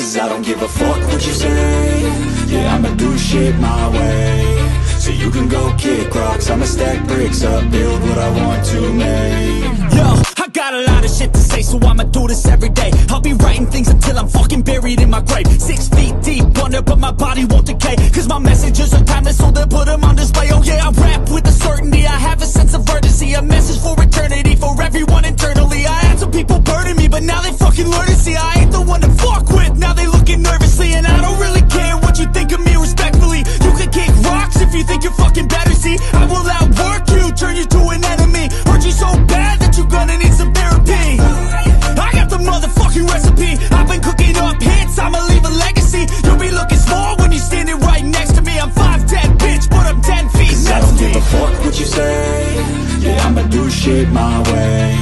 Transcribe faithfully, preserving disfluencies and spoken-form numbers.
Cause I don't give a fuck what you say. Yeah, I'ma do shit my way. So you can go kick rocks, I'ma stack bricks up, build what I want to make. Yo, I got a lot of shit to say, so I'ma do this every day. I'll be writing things until I'm fucking buried in my grave. Six feet deep under, but my body won't decay. Cause my messages are timeless, so they'll put them on display. Oh yeah, I rap with a certainty, I have a sense of urgency. A message for eternity, for everyone internally. I had some people burning me, but now they fucking learn to see I ain't the one to fuck with, now they looking nervously. And I don't really care what you think of me, respectfully. You can kick rocks if you think you're fucking better, see. I will outwork you, turn you to an enemy. Hurt you so bad that you're gonna need some therapy. I got the motherfucking recipe, I've been cooking up hits, I'ma leave a legacy. You'll be looking small when you're standing right next to me. I'm five ten, bitch, but I'm ten feet. Cause I don't give a fuck what you say. Yeah, I'ma do shit my way.